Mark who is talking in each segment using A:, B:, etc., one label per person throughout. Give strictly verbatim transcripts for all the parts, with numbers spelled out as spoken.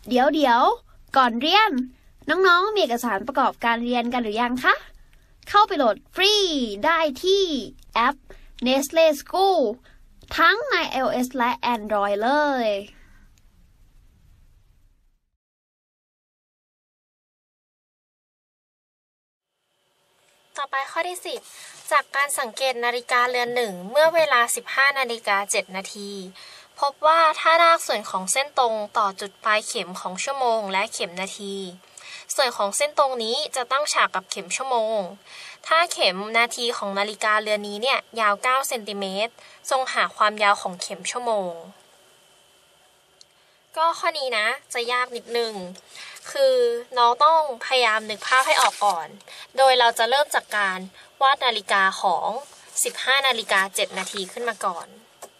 A: เดี๋ยวเดี๋ยวก่อนเรียนน้องๆมีเอกสารประกอบการเรียนกันหรือยังคะเข้าไปโหลดฟรีได้ที่แอป Nestle School ทั้งใน iOS และ Android เลย
B: ต่อไปข้อที่สิบจากการสังเกตนาฬิกาเรือนหนึ่งเมื่อเวลา สิบห้านาฬิกาเจ็ดนาทีพบว่าถ้ารากส่วนของเส้นตรงต่อจุดปลายเข็มของชั่วโมงและเข็มนาทีส่วนของเส้นตรงนี้จะตั้งฉากกับเข็มชั่วโมงถ้าเข็มนาทีของนาฬิกาเรือนนี้เนี่ยยาวเก้าเซนติเมตรจงหาความยาวของเข็มชั่วโมงก็ข้อนี้นะจะยากนิดนึงคือน้องต้องพยายามนึกภาพให้ออกก่อนโดยเราจะเริ่มจากการวาดนาฬิกาของ สิบห้านาฬิกาเจ็ดนาทีขึ้นมาก่อน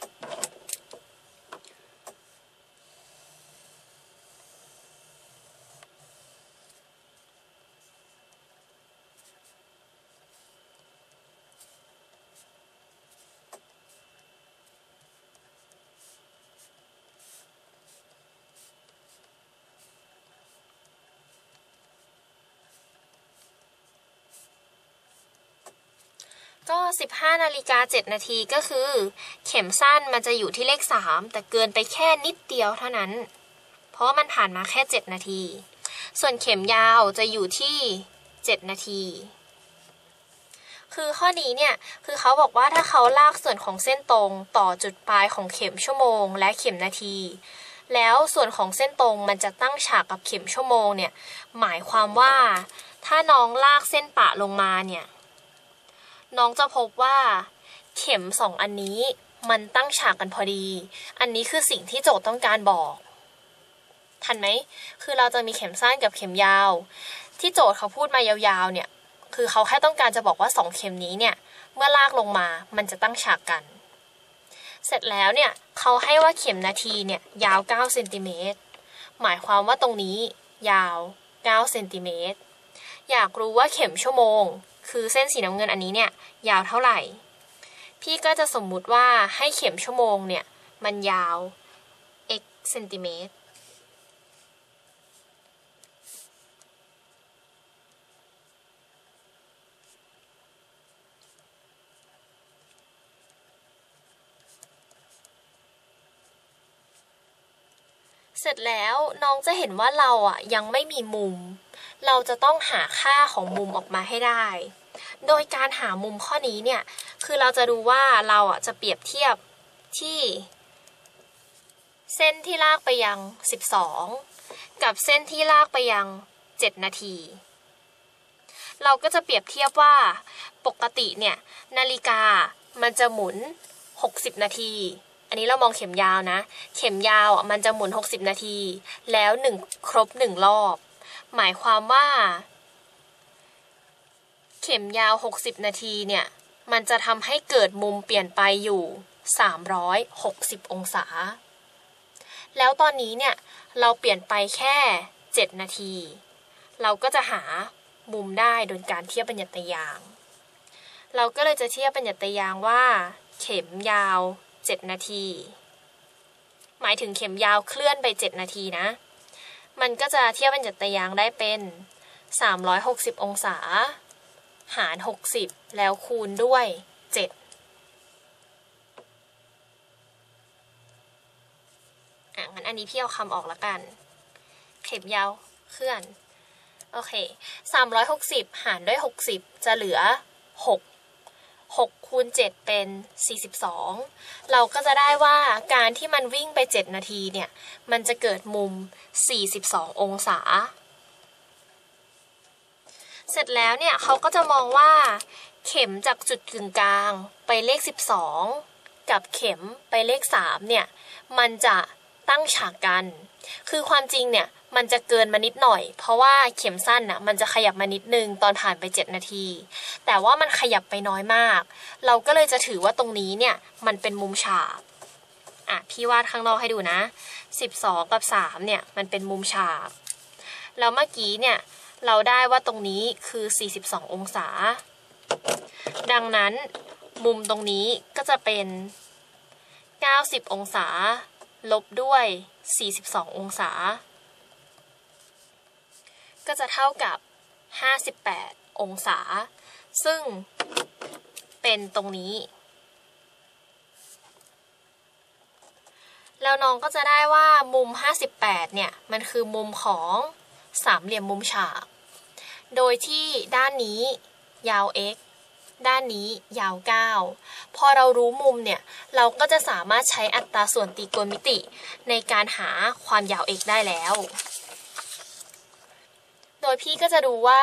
B: ก็ สิบห้านาฬิกาเจ็ดนาทีก็คือเข็มสั้นมันจะอยู่ที่เลขสามแต่เกินไปแค่นิดเดียวเท่านั้นเพราะมันผ่านมาแค่เจ็ดนาทีส่วนเข็มยาวจะอยู่ที่เจ็ดนาทีคือข้อนี้เนี่ยคือเขาบอกว่าถ้าเขาลากส่วนของเส้นตรงต่อจุดปลายของเข็มชั่วโมงและเข็มนาทีแล้วส่วนของเส้นตรงมันจะตั้งฉากกับเข็มชั่วโมงเนี่ยหมายความว่าถ้าน้องลากเส้นปะลงมาเนี่ยน้องจะพบว่าเข็มสองอันนี้มันตั้งฉากกันพอดีอันนี้คือสิ่งที่โจทย์ต้องการบอกทันไหมคือเราจะมีเข็มสั้นกับเข็มยาวที่โจทย์เขาพูดมายาวๆเนี่ยคือเขาแค่ต้องการจะบอกว่าสองเข็มนี้เนี่ยเมื่อลากลงมามันจะตั้งฉากกันเสร็จแล้วเนี่ยเขาให้ว่าเข็มนาทีเนี่ยยาวเก้าเซนติเมตรหมายความว่าตรงนี้ยาวเก้าเซนติเมตรอยากรู้ว่าเข็มชั่วโมงคือเส้นสีน้ำเงินอันนี้เนี่ยยาวเท่าไหร่พี่ก็จะสมมุติว่าให้เข็มชั่วโมงเนี่ยมันยาว x เซนติเมตรเสร็จแล้วน้องจะเห็นว่าเราอ่ะยังไม่มีมุมเราจะต้องหาค่าของมุมออกมาให้ได้โดยการหามุมข้อนี้เนี่ยคือเราจะดูว่าเราอ่ะจะเปรียบเทียบที่เส้นที่ลากไปยังสิบสองกับเส้นที่ลากไปยังเจ็ดนาทีเราก็จะเปรียบเทียบว่าปกติเนี่ยนาฬิกามันจะหมุนหกสิบนาทีอันนี้เรามองเข็มยาวนะเข็มยาวอ่ะมันจะหมุนหกสิบนาทีแล้วหนึ่งครบหนึ่งรอบหมายความว่าเข็มยาวหกสิบนาทีเนี่ยมันจะทำให้เกิดมุมเปลี่ยนไปอยู่สามร้อยหกสิบองศาแล้วตอนนี้เนี่ยเราเปลี่ยนไปแค่เจ็ดนาทีเราก็จะหามุมได้โดยการเทียบบัญญัติยางเราก็เลยจะเทียบบัญญัติยางว่าเข็มยาวเจ็ดนาทีหมายถึงเข็มยาวเคลื่อนไปเจ็ดนาทีนะมันก็จะเทียบบัญญัติยางได้เป็นสามร้อยหกสิบองศาหารหกสิบแล้วคูณด้วยเจ็ดอ่ะงั้นอันนี้พี่เอาคำออกละกันเข็มยาวเคลื่อนโอเคสามร้อยหกสิบหารด้วยหกสิบจะเหลือหกหกคูณเจ็ดเป็นสี่สิบสองเราก็จะได้ว่าการที่มันวิ่งไปเจ็ดนาทีเนี่ยมันจะเกิดมุมสี่สิบสององศาเสร็จแล้วเนี่ยเขาก็จะมองว่าเข็มจากจุดกึ่งกลางไปเลขสิบสองกับเข็มไปเลขสามเนี่ยมันจะตั้งฉากกันคือความจริงเนี่ยมันจะเกินมานิดหน่อยเพราะว่าเข็มสั้นน่ะมันจะขยับมานิดนึงตอนผ่านไปเจ็ดนาทีแต่ว่ามันขยับไปน้อยมากเราก็เลยจะถือว่าตรงนี้เนี่ยมันเป็นมุมฉากอ่ะพี่วาดข้างนอกให้ดูนะสิบสองกับสามเนี่ยมันเป็นมุมฉากแล้วเมื่อกี้เนี่ยเราได้ว่าตรงนี้คือสี่สิบสององศาดังนั้นมุมตรงนี้ก็จะเป็นเก้าสิบองศาลบด้วยสี่สิบสององศาก็จะเท่ากับห้าสิบแปดองศาซึ่งเป็นตรงนี้แล้วน้องก็จะได้ว่ามุมห้าสิบแปดเนี่ยมันคือมุมของสามเหลี่ยมมุมฉากโดยที่ด้านนี้ยาว x ด้านนี้ยาวเก้าพอเรารู้มุมเนี่ยเราก็จะสามารถใช้อัตราส่วนตรีโกณมิติในการหาความยาว x ได้แล้วโดยพี่ก็จะดูว่า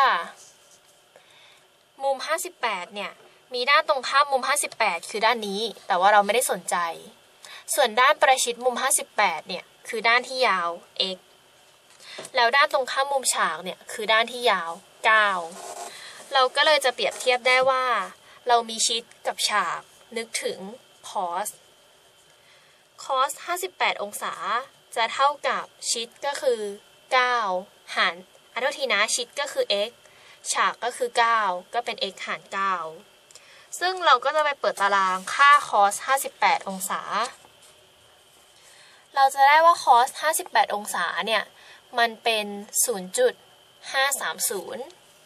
B: มุมห้าสิบแปดเนี่ยมีด้านตรงข้ามมุมห้าสิบแปดคือด้านนี้แต่ว่าเราไม่ได้สนใจส่วนด้านประชิดมุมห้าสิบแปดเนี่ยคือด้านที่ยาว x แล้วด้านตรงข้ามมุมฉากเนี่ยคือด้านที่ยาวเก้าเราก็เลยจะเปรียบเทียบได้ว่าเรามีชิดกับฉากนึกถึง cos cos ห้าสิบแปดองศาจะเท่ากับชิดก็คือเก้าหารอันเท่าทีนะชิดก็คือ x ฉากก็คือเก้าก็เป็น x หารเก้าซึ่งเราก็จะไปเปิดตารางค่า cos ห้าสิบแปดองศาเราจะได้ว่า cos ห้าสิบแปดองศาเนี่ยมันเป็น ศูนย์จุดห้าสามศูนย์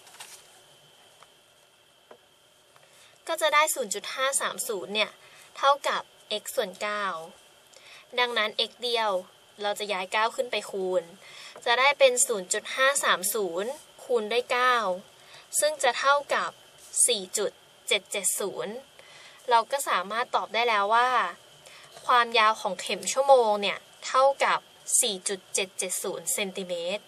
B: ก็จะได้ ศูนย์จุดห้าสามศูนย์เนี่ยเท่ากับ x ส่วนเก้าดังนั้น x เดียวเราจะย้ายเก้าขึ้นไปคูณจะได้เป็น ศูนย์จุดห้าสามศูนย์ คูณด้วยเก้าซึ่งจะเท่ากับ สี่จุดเจ็ดเจ็ดศูนย์ เราก็สามารถตอบได้แล้วว่าความยาวของเข็มชั่วโมงเนี่ยเท่ากับ สี่จุดเจ็ดเจ็ดศูนย์ เซนติเมตร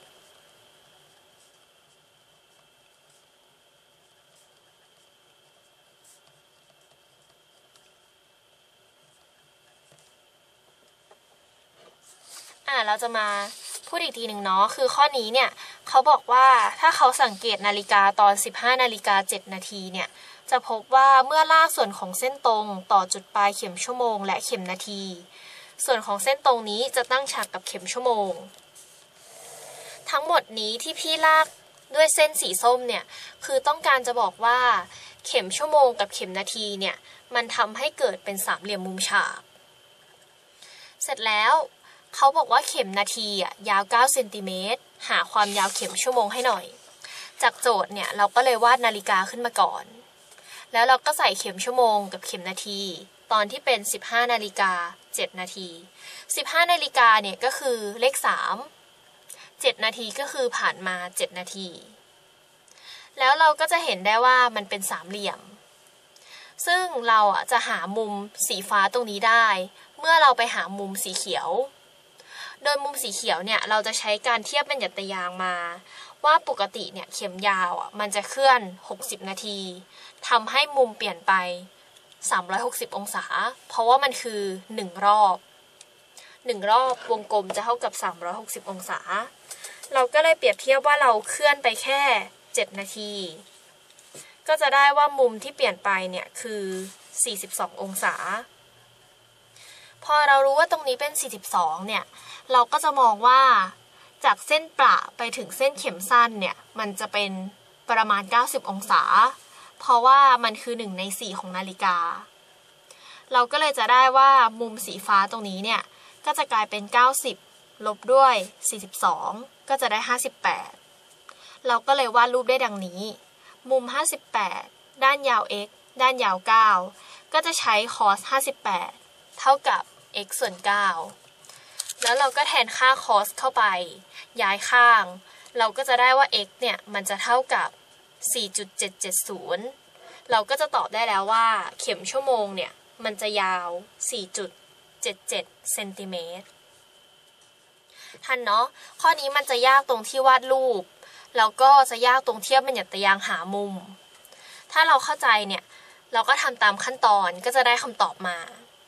B: อ่ะเราจะมาพูดอีกทีหนึ่งเนาะคือข้อนี้เนี่ยเขาบอกว่าถ้าเขาสังเกตนาฬิกาตอน สิบห้านาฬิกาเจ็ดนาทีเนี่ยจะพบว่าเมื่อลากส่วนของเส้นตรงต่อจุดปลายเข็มชั่วโมงและเข็มนาทีส่วนของเส้นตรงนี้จะตั้งฉากกับเข็มชั่วโมงทั้งหมดนี้ที่พี่ลากด้วยเส้นสีส้มเนี่ยคือต้องการจะบอกว่าเข็มชั่วโมงกับเข็มนาทีเนี่ยมันทำให้เกิดเป็นสามเหลี่ยมมุมฉากเสร็จแล้วเขาบอกว่าเข็มนาทีอ่ะยาวเก้าเซนติเมตรหาความยาวเข็มชั่วโมงให้หน่อยจากโจทย์เนี่ยเราก็เลยวาดนาฬิกาขึ้นมาก่อนแล้วเราก็ใส่เข็มชั่วโมงกับเข็มนาทีตอนที่เป็นสิบห้านาฬิกาเจ็ดนาทีสิบห้านาฬิกาเนี่ยก็คือเลขสามเจ็ดนาทีก็คือผ่านมาเจ็ดนาทีแล้วเราก็จะเห็นได้ว่ามันเป็นสามเหลี่ยมซึ่งเราอ่ะจะหามุมสีฟ้าตรงนี้ได้เมื่อเราไปหามุมสีเขียวโดยมุมสีเขียวเนี่ยเราจะใช้การเทียบเป็นหยัตยางมาว่าปกติเนี่ยเข็มยาวอ่ะมันจะเคลื่อนหกสิบนาทีทำให้มุมเปลี่ยนไปสามร้อยหกสิบองศาเพราะว่ามันคือหนึ่งรอบหนึ่งรอบวงกลมจะเท่ากับสามร้อยหกสิบองศาเราก็เลยเปรียบเทียบว่าเราเคลื่อนไปแค่เจ็ดนาทีก็จะได้ว่ามุมที่เปลี่ยนไปเนี่ยคือสี่สิบสององศาพอเรารู้ว่าตรงนี้เป็นสี่สิบสองเนี่ยเราก็จะมองว่าจากเส้นประไปถึงเส้นเข็มสั้นเนี่ยมันจะเป็นประมาณเก้าสิบองศาเพราะว่ามันคือหนึ่งในสี่ของนาฬิกาเราก็เลยจะได้ว่ามุมสีฟ้าตรงนี้เนี่ยก็จะกลายเป็นเก้าสิบลบด้วยสี่สิบสองก็จะได้ห้าสิบแปดเราก็เลยวาดรูปได้ดังนี้มุมห้าสิบแปดด้านยาว x ด้านยาวเก้าก็จะใช้ cos ห้าสิบแปดเท่ากับ x ส่วนเก้าแล้วเราก็แทนค่า cos เข้าไปย้ายข้างเราก็จะได้ว่า x เนี่ยมันจะเท่ากับ สี่จุดเจ็ดเจ็ดศูนย์ เราก็จะตอบได้แล้วว่าเข็มชั่วโมงเนี่ยมันจะยาว สี่จุดเจ็ดเจ็ด เซนติเมตรทันเนาะข้อนี้มันจะยากตรงที่วาดรูปแล้วก็จะยากตรงเทียบบัญญัติยางหามุมถ้าเราเข้าใจเนี่ยเราก็ทำตามขั้นตอนก็จะได้คำตอบมา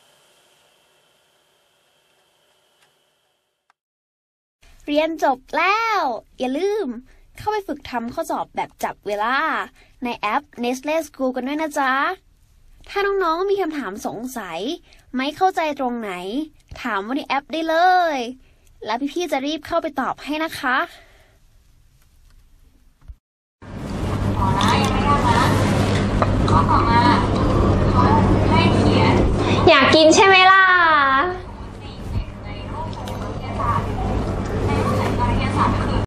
A: เรียนจบแล้วอย่าลืมเข้าไปฝึกทำข้อสอบแบบจับเวลาในแอป Nestle School กันด้วยนะจ๊ะถ้าน้องๆมีคำถามสงสัยไม่เข้าใจตรงไหนถามว่าในแอปได้เลยแล้วพี่ๆจะรีบเข้าไปตอบให้นะคะ
C: พอนะยังไม่ยากนะข้อต่อมาเขาให้เขียนอยากกินใช่ไหมล่ะ